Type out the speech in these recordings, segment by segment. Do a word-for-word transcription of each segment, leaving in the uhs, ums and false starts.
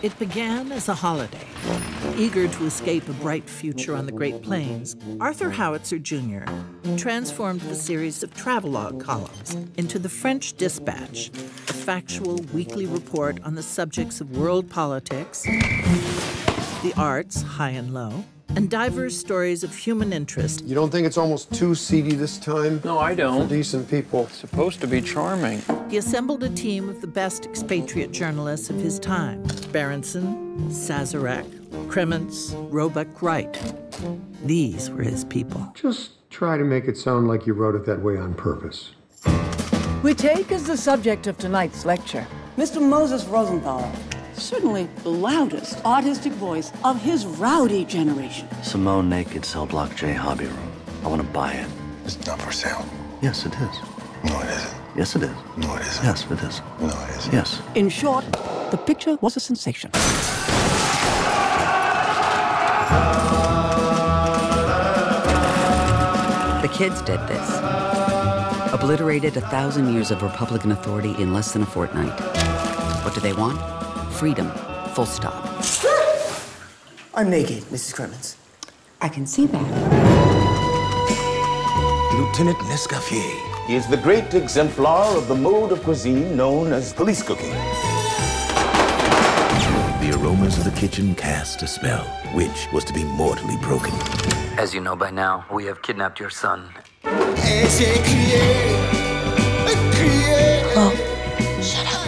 It began as a holiday. Eager to escape a bright future on the Great Plains, Arthur Howitzer Junior transformed the series of travelogue columns into the French Dispatch, a factual weekly report on the subjects of world politics, the arts, high and low, and diverse stories of human interest. You don't think it's almost too seedy this time? No, I don't. For decent people. It's supposed to be charming. He assembled a team of the best expatriate journalists of his time: Berenson, Sazerac, Kremens, Roebuck, Wright. These were his people. Just try to make it sound like you wrote it that way on purpose. We take as the subject of tonight's lecture Mister Moses Rosenthaler, certainly the loudest artistic voice of his rowdy generation. Simone Naked Cell Block J Hobby Room. I want to buy it. It's not for sale. Yes, it is. No, it isn't. Yes, it is. No, it isn't. Yes, it is. No, it isn't. Yes. In short, the picture was a sensation. The kids did this. Obliterated a thousand years of Republican authority in less than a fortnight. What do they want? Freedom. Full stop. I'm naked, Missus Kremens. I can see that. Lieutenant Nescaffier. He is the great exemplar of the mode of cuisine known as police cooking. The aromas of the kitchen cast a spell, which was to be mortally broken. As you know by now, we have kidnapped your son. Oh, shut up.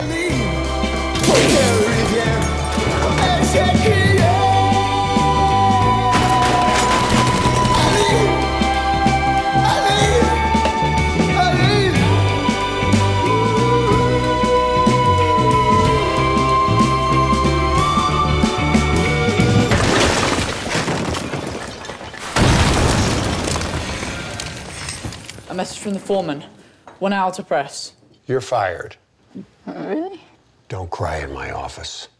A message from the foreman. One hour to press. You're fired. Really? Don't cry in my office.